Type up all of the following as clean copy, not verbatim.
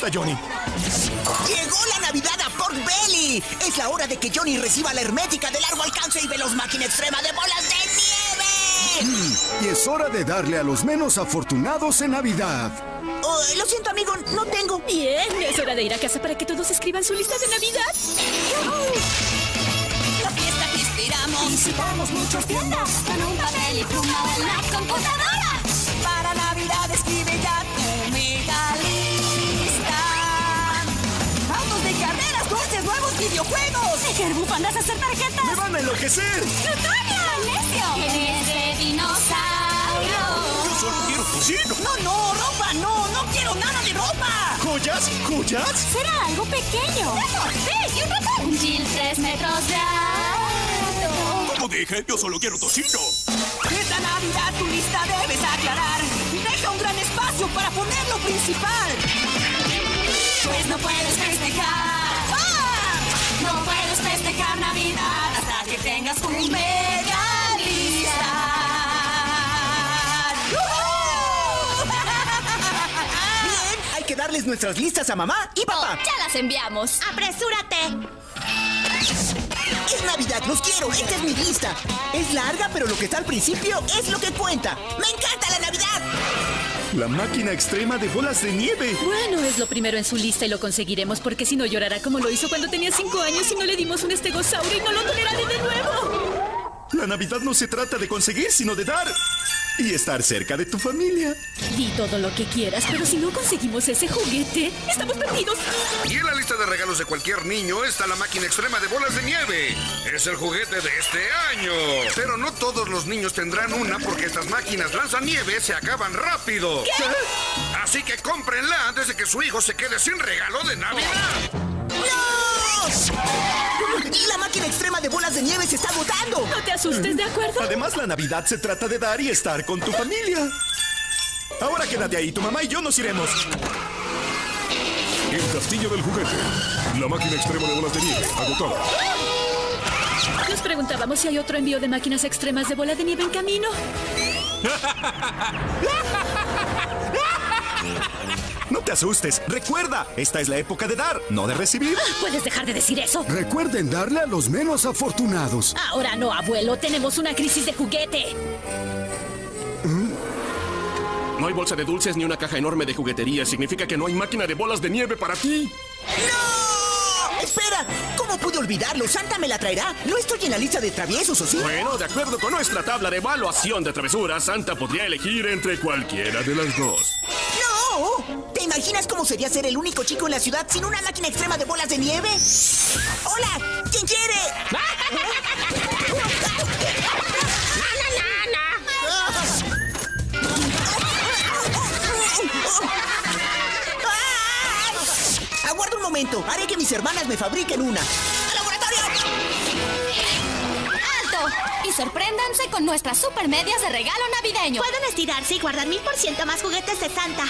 lista, Johnny. ¡Llegó la Navidad a Pork Belly! Es la hora de que Johnny reciba la hermética de largo alcance y veloz máquina extrema de bolas de nieve. Y es hora de darle a los menos afortunados en Navidad. Oh, lo siento, amigo, no tengo. Bien, es hora de ir a casa para que todos escriban su lista de Navidad. La fiesta que esperamos. Visitamos muchas tiendas Con un papel y pluma o en la computadora. para Navidad. Escribe ya tu mega lista. Autos de carreras, dulces, nuevos videojuegos. Tejer bufandas, hacer tarjetas. ¡Me van a enloquecer! ¡Natalia! ¡Necio! ¿Quién es de dinosaurio? ¡Yo solo quiero tocino! No, ropa, no quiero nada de ropa. ¿Joyas? ¿Joyas? Será algo pequeño. ¡Sí! ¡Y un ratón! Un Jill 3 metros de alto. Como dije, yo solo quiero tocino. Esta Navidad tu lista debes aclarar. Deja un gran espacio para poner lo principal. Pues no puedes festejar. ¡Ah! No puedes festejar Navidad hasta que tengas un mega lista. Bien, hay que darles nuestras listas a mamá y papá. Ya las enviamos. ¡Apresúrate! Es Navidad, los quiero. Esta es mi lista. Es larga, pero lo que está al principio es lo que cuenta. ¡Me encanta la Navidad! La máquina extrema de bolas de nieve. Bueno, es lo primero en su lista y lo conseguiremos porque si no llorará como lo hizo cuando tenía 5 años y no le dimos un estegosaurio y no lo toleraré de nuevo. La Navidad no se trata de conseguir, sino de dar. Y estar cerca de tu familia. Di todo lo que quieras, pero si no conseguimos ese juguete, estamos perdidos. Y en la lista de regalos de cualquier niño está la máquina extrema de bolas de nieve. Es el juguete de este año. Pero no todos los niños tendrán una porque estas máquinas lanzanieve se acaban rápido. ¿Qué? Así que cómprenla antes de que su hijo se quede sin regalo de Navidad. ¡No! La máquina extrema de bolas de nieve se está agotando. No te asustes, ¿de acuerdo? Además, la Navidad se trata de dar y estar con tu familia. Ahora quédate ahí, tu mamá y yo nos iremos. El castillo del juguete. La máquina extrema de bolas de nieve, agotada. Nos preguntábamos si hay otro envío de máquinas extremas de bola de nieve en camino. No te asustes. Recuerda, esta es la época de dar, no de recibir. ¿Puedes dejar de decir eso? Recuerden darle a los menos afortunados. Ahora no, abuelo. Tenemos una crisis de juguete. No hay bolsa de dulces ni una caja enorme de juguetería. Significa que no hay máquina de bolas de nieve para ti. ¡No! ¡Espera! ¿Cómo pude olvidarlo? ¿Santa me la traerá? No estoy en la lista de traviesos, ¿o sí? Bueno, de acuerdo con nuestra tabla de evaluación de travesuras, Santa podría elegir entre cualquiera de las dos. ¡No! ¿Te imaginas cómo sería ser el único chico en la ciudad sin una máquina extrema de bolas de nieve? ¡Hola! ¿Quién quiere? Aguarda un momento. Haré que mis hermanas me fabriquen una. ¡Al laboratorio! ¡Alto! Y sorpréndanse con nuestras super medias de regalo navideño. Pueden estirarse y guardar 1000% más juguetes de Santa.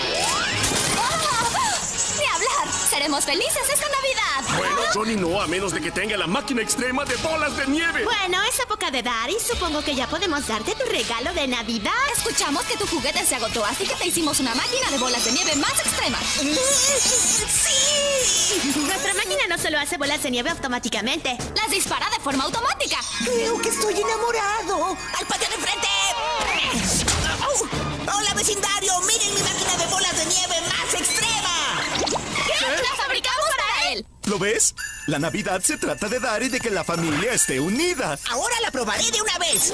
¡Ni hablar! ¡Seremos felices esta Navidad! Bueno, Johnny no, a menos de que tenga la máquina extrema de bolas de nieve. Bueno, es época de dar y supongo que ya podemos darte tu regalo de Navidad. Escuchamos que tu juguete se agotó, así que te hicimos una máquina de bolas de nieve más extrema. ¡Sí! Nuestra máquina no solo hace bolas de nieve automáticamente. Las dispara de forma automática. Creo que estoy enamorado. ¡Al patio de enfrente! ¡Hola, vecindario! ¡Miren mi máquina de bolas de nieve más extrema! ¡La fabricamos para él! ¿Lo ves? La Navidad se trata de dar y de que la familia esté unida. Ahora la probaré de una vez.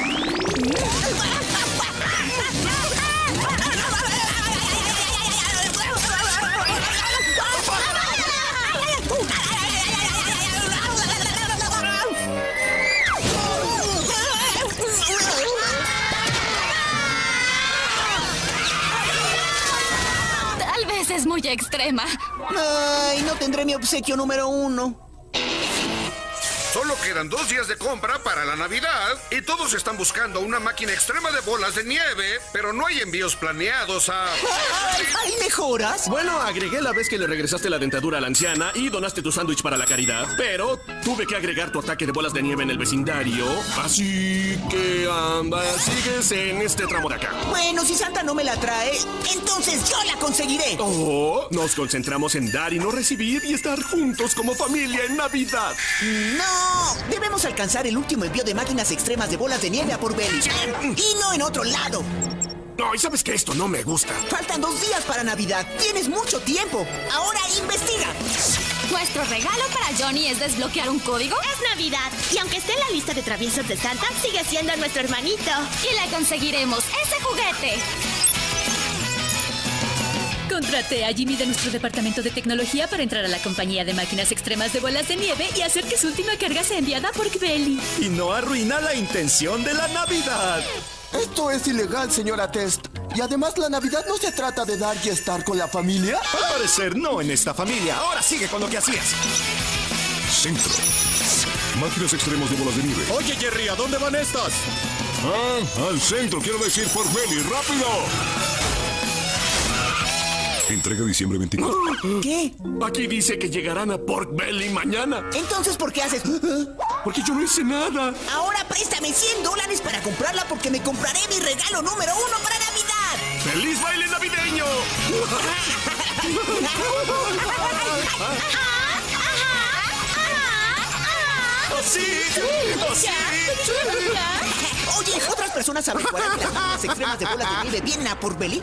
Tal vez es muy extrema. Ay, no tendré mi obsequio número 1. Solo quedan 2 días de compra para la Navidad y todos están buscando una máquina extrema de bolas de nieve, pero no hay envíos planeados a... ¿Hay mejoras? Bueno, agregué la vez que le regresaste la dentadura a la anciana y donaste tu sándwich para la caridad, pero tuve que agregar tu ataque de bolas de nieve en el vecindario, así que sigues en este tramo de acá. Bueno, si Santa no me la trae, entonces yo la conseguiré. Oh, nos concentramos en dar y no recibir y estar juntos como familia en Navidad. ¡No! Debemos alcanzar el último envío de máquinas extremas de bolas de nieve a Port Belly. Y no en otro lado. No, y sabes que esto no me gusta. Faltan 2 días para Navidad. Tienes mucho tiempo. Ahora investiga. Nuestro regalo para Johnny es desbloquear un código. Es Navidad. Y aunque esté en la lista de traviesos de Santa, sigue siendo nuestro hermanito. Y le conseguiremos ese juguete. Contraté a Jimmy de nuestro departamento de tecnología para entrar a la compañía de máquinas extremas de bolas de nieve y hacer que su última carga sea enviada por Belly. Y no arruina la intención de la Navidad. Esto es ilegal, señora Test. Y además la Navidad no se trata de dar y estar con la familia. Al parecer no en esta familia. Ahora sigue con lo que hacías. Centro. Máquinas extremas de bolas de nieve. Oye, Jerry, ¿a dónde van estas? Al centro, quiero decir por Belly. ¡Rápido! Entrega diciembre 24. ¿Qué? Aquí dice que llegarán a Port Belly mañana. Entonces, ¿por qué haces? Porque yo no hice nada. Ahora préstame $100 para comprarla porque me compraré mi regalo número 1 para Navidad. ¡Feliz baile navideño! ¡Sí! Oye, ¿otras personas averiguarán que las máquinas extremas de bolas de nieve vienen a Port Belly?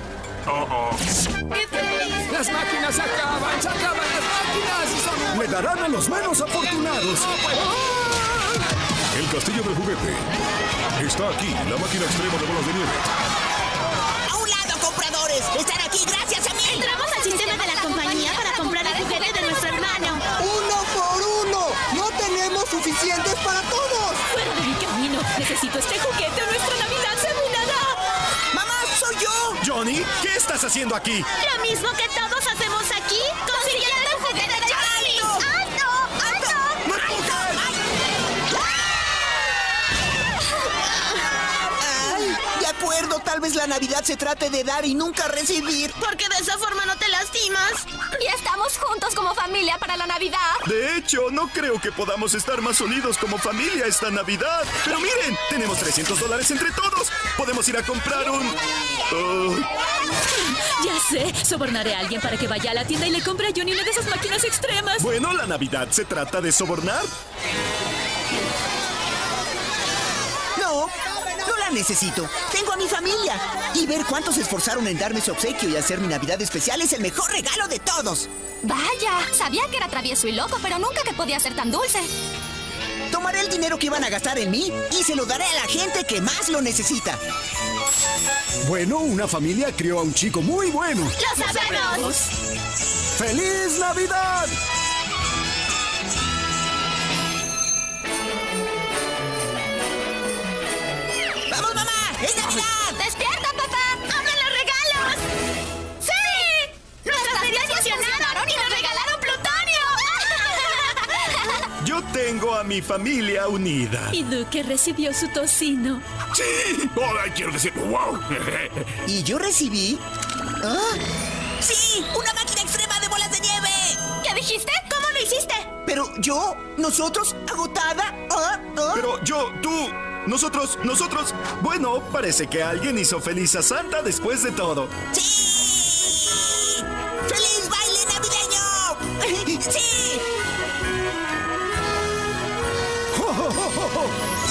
¡Las máquinas se acaban las máquinas! Le darán a los menos afortunados. El castillo del juguete. Está aquí, la máquina extrema de bolas de nieve. ¡A un lado, compradores! ¡Están aquí gracias a mí! Entramos al sistema de la compañía para comprar el juguete de nuestro hermano. ¡Uno por uno! ¡No tenemos suficientes para todos! Fuera de mi camino. Necesito este juguete o nuestra Navidad se arruinará. ¡Mamá, soy yo! Johnny, ¿qué estás haciendo aquí? Lo mismo que todos hacemos aquí, consiguiendo el juguete de Johnny. ¡Alto! ¡Alto! Ay, de acuerdo, tal vez la Navidad se trate de dar y nunca recibir. Porque de esa forma no te lastimas. Y estamos juntos como familia para la Navidad. De hecho, no creo que podamos estar más unidos como familia esta Navidad. Pero miren, tenemos $300 entre todos. Podemos ir a comprar un... Ya sé, sobornaré a alguien para que vaya a la tienda y le compre a Johnny una de esas máquinas extremas. Bueno, la Navidad se trata de sobornar. No, no la necesito. Tengo a mi familia. Y ver cuántos se esforzaron en darme su obsequio y hacer mi Navidad especial es el mejor regalo de todos. Vaya, sabía que era travieso y loco, pero nunca que podía ser tan dulce. Tomaré el dinero que iban a gastar en mí y se lo daré a la gente que más lo necesita. Bueno, una familia crió a un chico muy bueno. ¡Lo sabemos! ¡Feliz Navidad! ¡Vamos, mamá! ¡Es Navidad! ¡Despierta, papá! ¡Abran los regalos! ¡Sí! ¡Nuestras ferias funcionaron y nos regalaron plutonio! Yo tengo a mi familia unida. Y Duque recibió su tocino. ¡Sí! Ahora quiero decir, ¡wow! ¿Y yo recibí? ¿Ah? ¡Sí! ¡Una máquina extrema de bolas de nieve! ¿Qué dijiste? ¿Cómo lo hiciste? Pero yo, nosotros, agotada. Pero yo, tú, nosotros... Bueno, parece que alguien hizo feliz a Santa después de todo. ¡Sí! ¡Feliz baile navideño! ¡Sí! ¡Jo, jo, jo, jo!